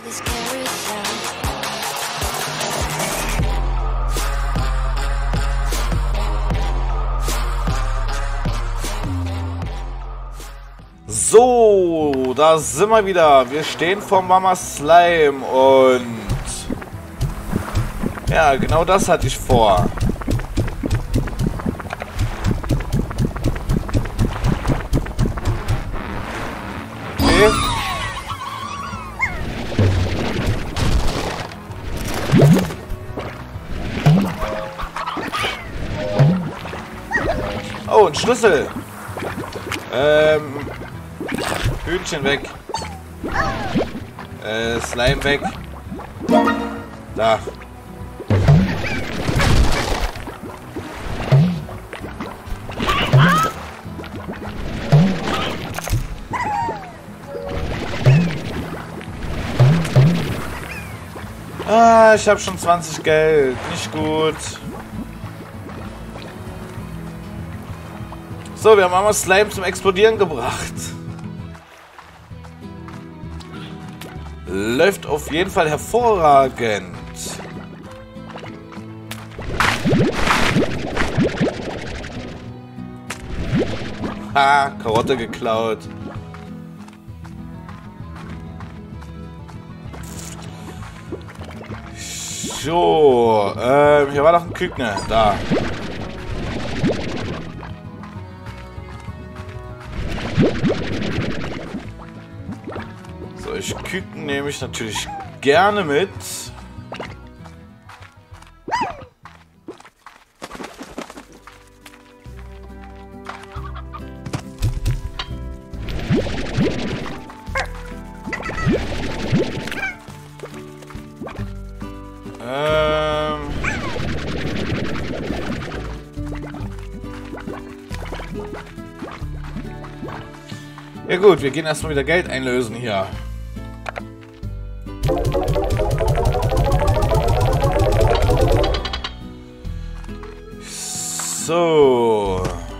So, da sind wir wieder. Wir stehen vor Mama Slime und ja, genau das hatte ich vor. Okay. Oh, ein Schlüssel. Hühnchen weg. Slime weg. Da. Ah, ich habe schon 20 Geld. Nicht gut. So, wir haben einmal Slime zum Explodieren gebracht. Läuft auf jeden Fall hervorragend. Ha, Karotte geklaut. So, hier war noch ein Küken. Da. Solche Küken nehme ich natürlich gerne mit. Ja gut, wir gehen erstmal wieder Geld einlösen hier. So.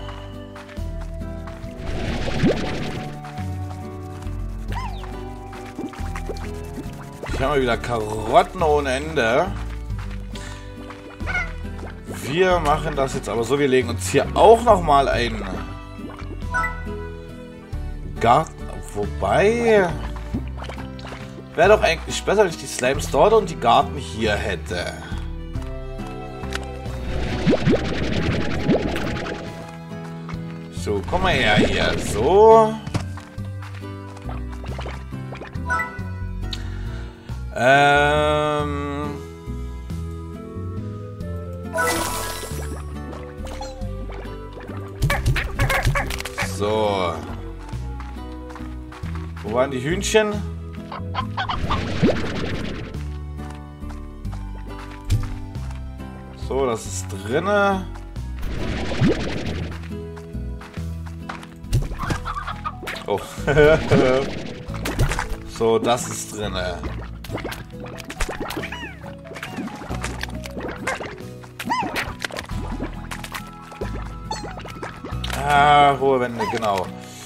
Hier haben wir wieder Karotten ohne Ende. Wir machen das jetzt aber so, wir legen uns hier auch nochmal einen Garten. Wobei, wäre doch eigentlich besser, wenn ich die Slimes dort und die Garten hier hätte. So, komm mal her hier. So. So. Wo waren die Hühnchen? So, das ist drinne. Oh. So, das ist drinne. Ah, hohe Wände, genau.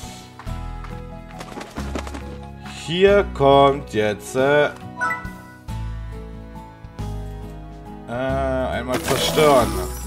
Hier kommt jetzt einmal zerstören.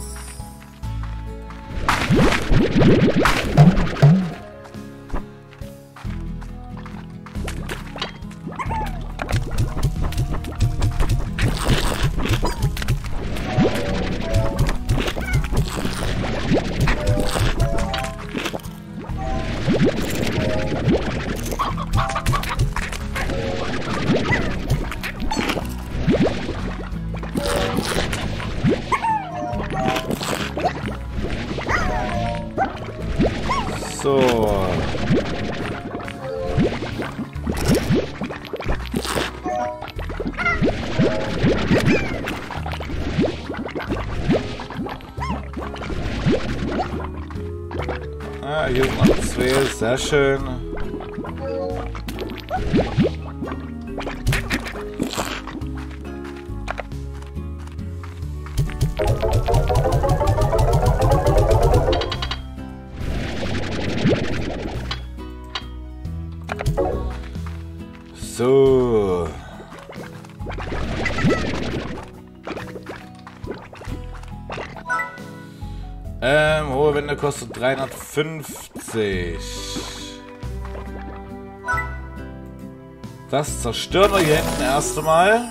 So. Ah, hier sind noch zwei, sehr schön. So. Hohe Wände kostet 350. Das zerstören wir hier hinten erst einmal.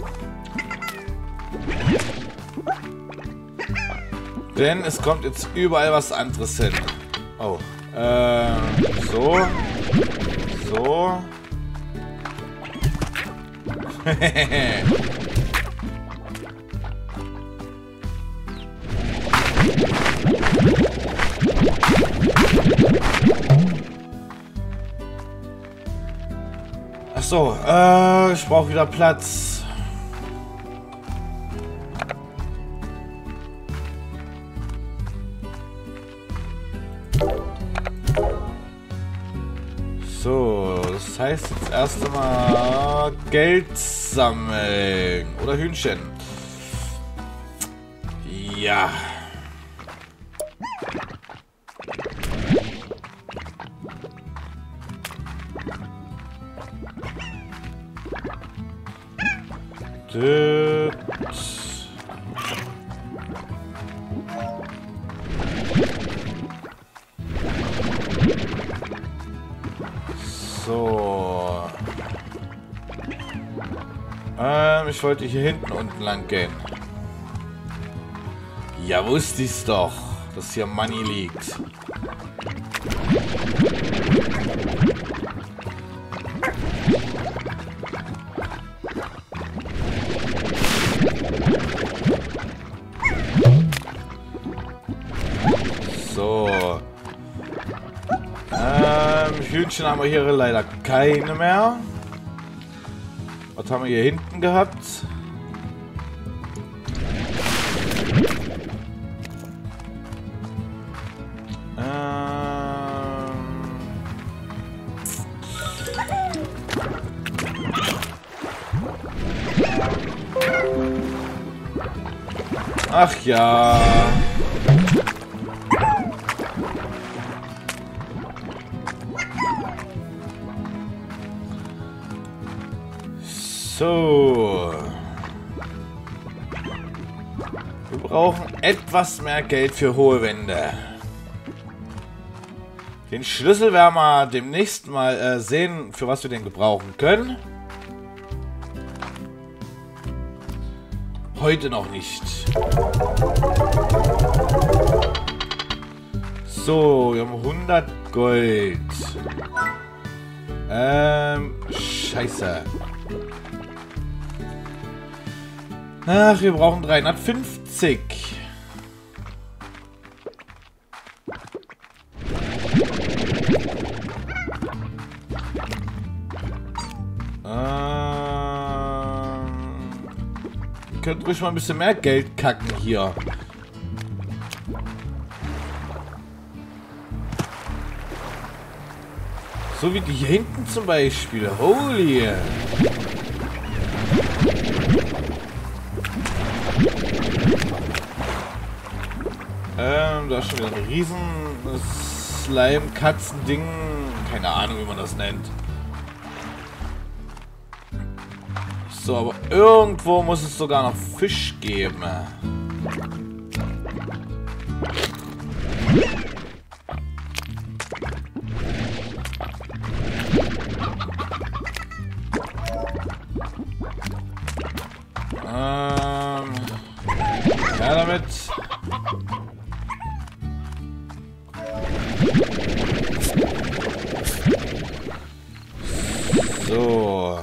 Denn es kommt jetzt überall was anderes hin. Oh. So. So. Ach so, ich brauche wieder Platz. So, das heißt jetzt erst einmal Geld sammeln. Oder Hühnchen. Ja. So. Ich wollte hier hinten unten lang gehen. Ja, wusste ich's doch, dass hier Money liegt. So. Hühnchen haben wir hier leider keine mehr. Was haben wir hier hinten gehabt? Ach ja. So. Wir brauchen etwas mehr Geld für hohe Wände. Den Schlüssel werden wir demnächst mal sehen, für was wir den gebrauchen können. Heute noch nicht. So, wir haben 100 Gold. Scheiße. Ach, wir brauchen 350. Könnt ruhig mal ein bisschen mehr Geld kacken hier. So wie die hier hinten zum Beispiel. Holy. Da ist schon wieder ein riesen Slime-Katzen-Ding. Keine Ahnung, wie man das nennt. So, aber irgendwo muss es sogar noch Fisch geben. Ja, damit. So.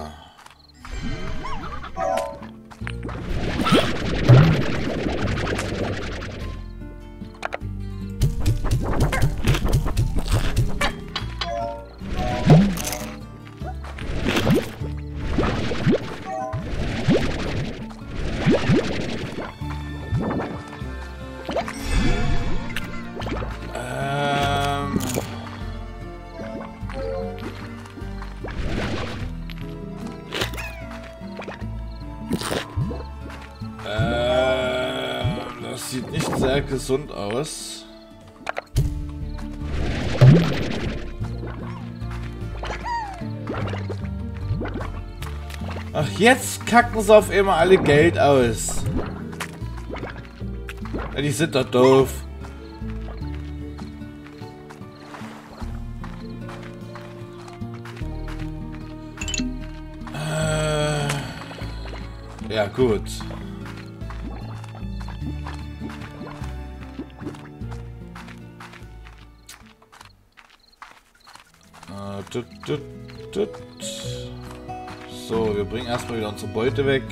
Das sieht nicht sehr gesund aus. Ach, jetzt kacken sie auf immer alle Geld aus. Ja, die sind doch doof. Ja, gut. So, wir bringen erstmal wieder unsere Beute weg.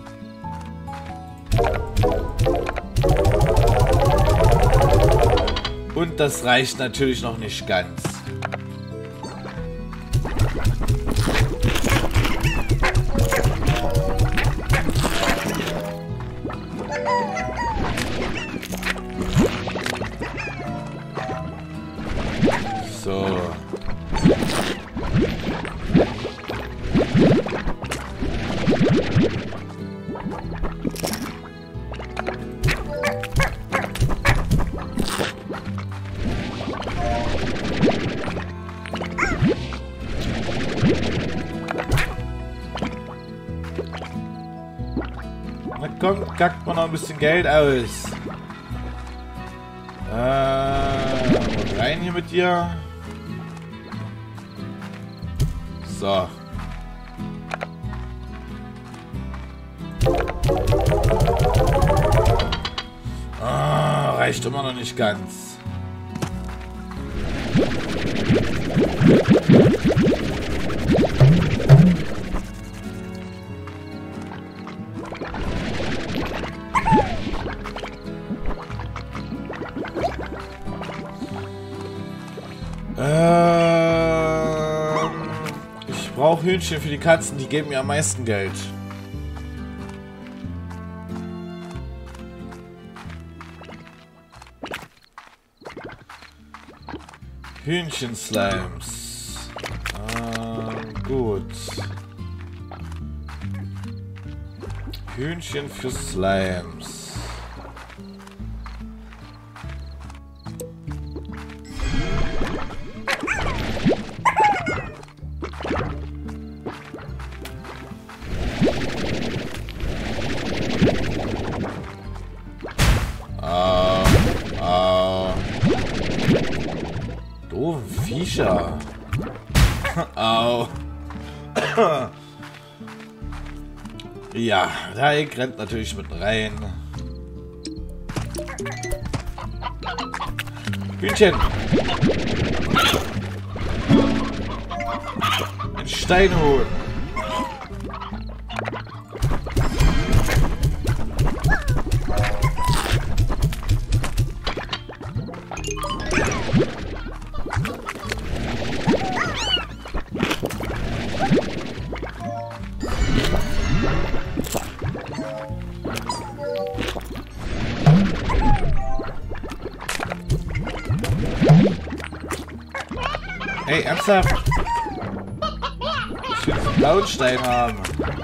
Und das reicht natürlich noch nicht ganz. So. Na komm, kackt man noch ein bisschen Geld aus. Rein hier mit dir. So. Reicht immer noch nicht ganz. Ich brauche Hühnchen für die Katzen, die geben mir am meisten Geld. Hühnchen-Slimes. Gut. Hühnchen für Slimes. Doofe Viecher. Au. Ja, Dreieck rennt natürlich mit rein. Hühnchen. Ein Steinhuhn. Hey, ernsthaft? Ich will einen blauen Stein haben.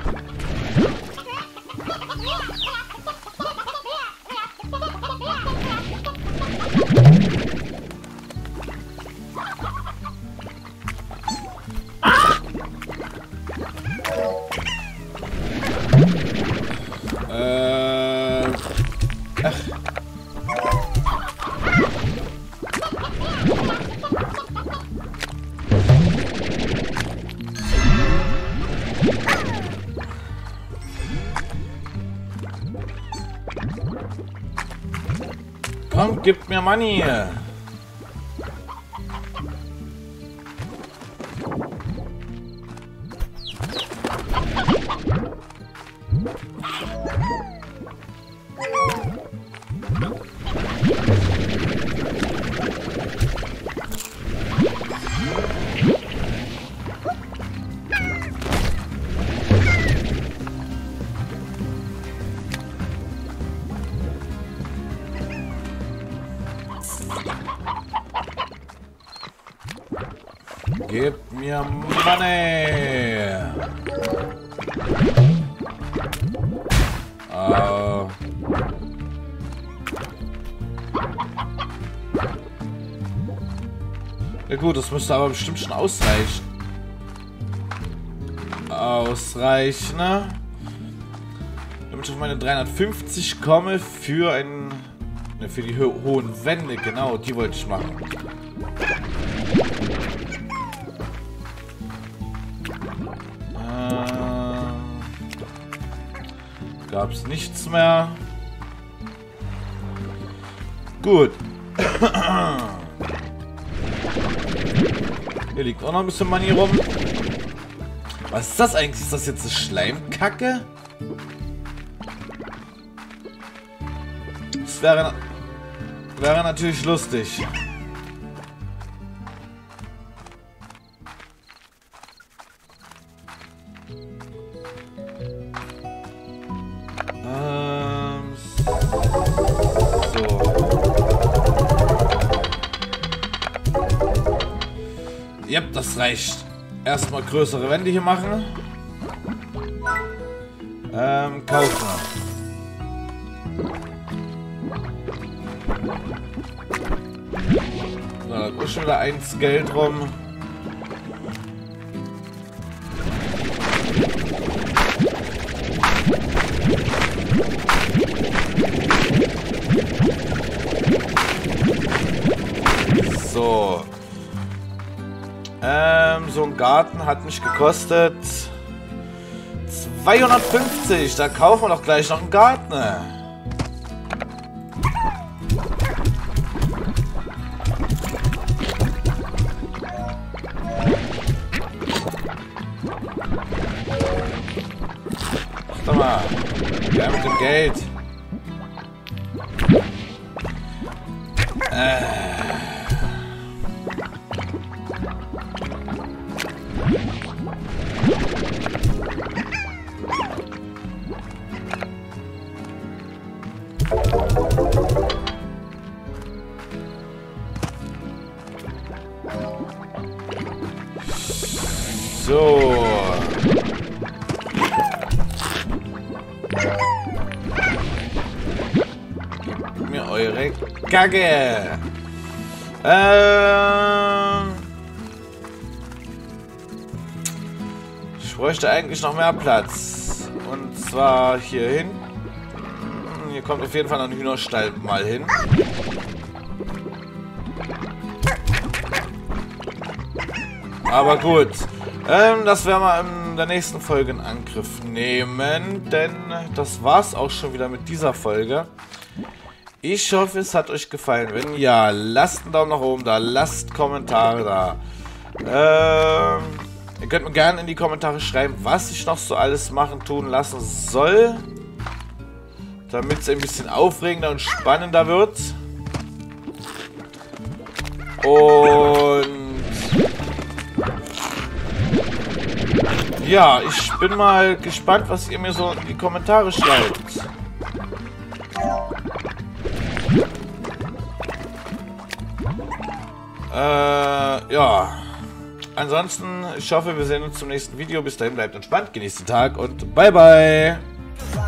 Ach. Komm, gib mir Money. Gib mir Money. Ja gut, das müsste aber bestimmt schon ausreichen. Au. ausreichen, ne? Damit ich auf meine 350 komme für ein... Ne, für die hohen Wände, genau, die wollte ich machen. Gab es nichts mehr. Gut. Hier liegt auch noch ein bisschen Money rum. Was ist das eigentlich? Ist das jetzt eine Schleimkacke? Das wäre natürlich lustig. So. Ja, das reicht. Erstmal größere Wände hier machen. Kaufen. So, da ist schon wieder 1 Geld rum. So. So ein Garten hat mich gekostet 250. Da kaufen wir doch gleich noch einen Garten. Warte mal. Ja, mit dem Geld. So. Gebt mir eure Kacke. Ich bräuchte eigentlich noch mehr Platz. Und zwar hier hin. Hier kommt auf jeden Fall noch ein Hühnerstall mal hin. Aber gut. Das werden wir in der nächsten Folge in Angriff nehmen. Denn das war's auch schon wieder mit dieser Folge. Ich hoffe, es hat euch gefallen. Wenn ja, lasst einen Daumen nach oben da. Lasst Kommentare da. Ihr könnt mir gerne in die Kommentare schreiben, was ich noch so alles machen, tun lassen soll. Damit es ein bisschen aufregender und spannender wird. Und ja, ich bin mal gespannt, was ihr mir so in die Kommentare schreibt. Ja. Ansonsten, ich hoffe, wir sehen uns zum nächsten Video. Bis dahin, bleibt entspannt, genießt den Tag und bye bye.